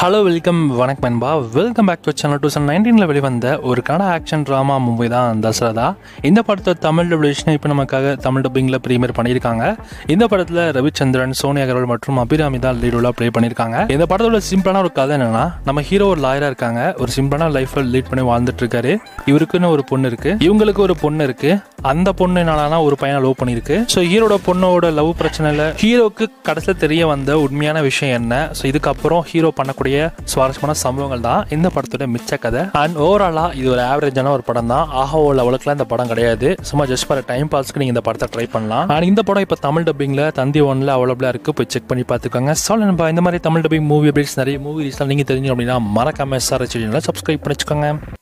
Hello welcome வணக்கம் நண்பா. Welcome back to channel. 2019 வெளிவந்த ஒரு கன்னட ஆக்ஷன் ட்ராமா மூவி தான் தசரதா. இந்த படத்தை தமிழ் டபிள்யூஷன் இப்போ நமக்காக தமிழ் டப்பிங்கில் ப்ரீமியர் பண்ணியிருக்காங்க. இந்த படத்தில் ரவிச்சந்திரன், சோனியா அகர்வால் மற்றும் அபிராமி தான் லீடோட ப்ளே பண்ணியிருக்காங்க. இந்த படத்தோட சிம்பிளான ஒரு கதை என்னன்னா, நம்ம ஹீரோ ஒரு லாயராக இருக்காங்க. ஒரு சிம்பிளான லைஃப்பை லீட் பண்ணி வாழ்ந்துட்டு இருக்காரு. இவருக்குன்னு ஒரு பொண்ணு இருக்கு, இவங்களுக்கு ஒரு பொண்ணு இருக்கு. அந்த பொண்ணு என்னன்னா ஒரு பையனை லவ் பண்ணிருக்கு. ஸோ ஹீரோட பொண்ணோட லவ் பிரச்சனையில் ஹீரோக்கு கடைசியில் தெரிய வந்த உண்மையான விஷயம் என்ன, ஸோ இதுக்கப்புறம் ஹீரோ பண்ணக்கூடிய சுவாரஸ்யமான சம்பவங்கள் தான் இந்த படத்தோட மிச்ச கதை. அண்ட் ஓவராலா இது ஒரு ஆவரேஜான ஒரு படம் தான். ஆஹோ லெவலுக்குலாம் இந்த படம் கிடையாது. சும்மா ஜஸ்ட் ஃபார் டைம் பாஸ்க்கு நீங்க இந்த படத்தை ட்ரை பண்ணலாம். அண்ட் இந்த படம் இப்போ தமிழ் டப்பிங்ல தந்தி ஒன்ல அவைலபிளா இருக்கு, போய் செக் பண்ணி பார்த்துக்கோங்க. சொல்லுங்க, இந்த மாதிரி தமிழ் டப்பிங் மூவி அப்டேட்ஸ் நிறைய மூவி ரீஸ்லாம் நீங்க தெரிஞ்சு அப்படின்னா மறக்காம SRH சப்ஸ்கிரைப் பண்ணிச்சுக்கோங்க.